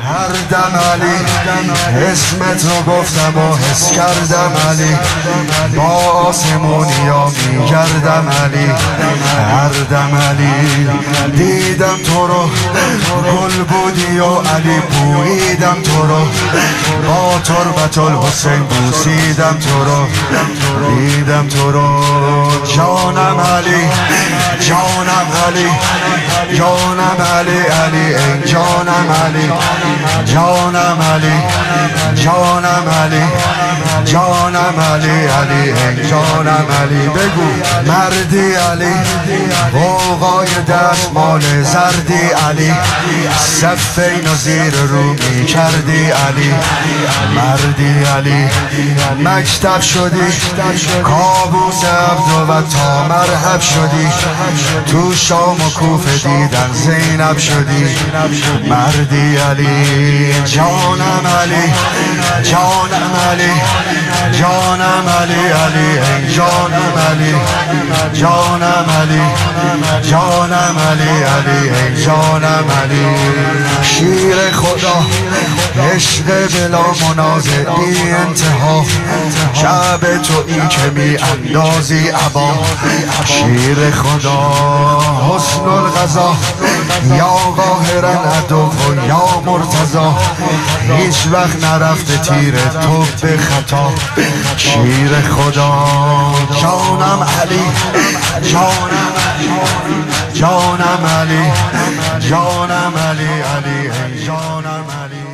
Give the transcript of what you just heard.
هر دم علی اسمت رو گفتم و حس کردم علی، با آسمونیا میگردم علی، هر دم علی دیدم تو رو، گل بودی و علی بویدم تو رو، با تربت الحسین بوسیدم تو رو، دیدم تو رو. جانم علی جانم علی جانم علی علی ای جانم علی جانم علی جانم علی جانم علی علی ای جانم علی. بگو مردی علی، غوغای دستمال زردی علی، صفین و زیر رو می کردی علی، مردی علی. مکتب شدی کابوس عبد و تا مرحب شدی، تو شام و کوفه دیدن زینب شدی، مردی علی. جانم علی جانم علی جانم علی علی ای جانم علی جانم علی جانم علی علی ای جانم علی. شیر خدا عشق بلا منازع بی انتها، شب تو این که می اندازی عبا، شیر خدا حسن الغذا یا قاهرا عدو و یا مرتضا، هیچ وقت نرفته تیر تو به خطا، شیر خدا. جانم علی جانم جانم علی جانم علی علی ای جانم علی.